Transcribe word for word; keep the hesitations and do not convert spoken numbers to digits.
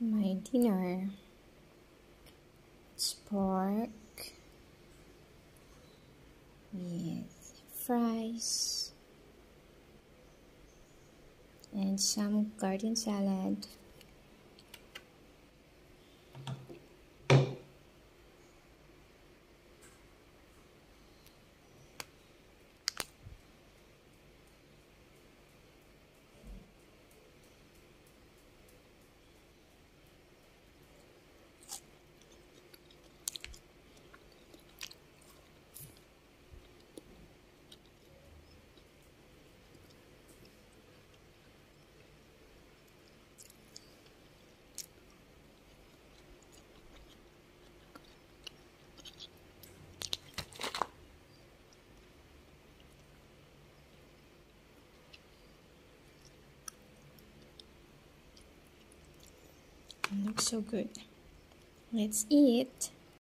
my dinner. It's pork with fries and some garden salad. It looks so good. Let's eat.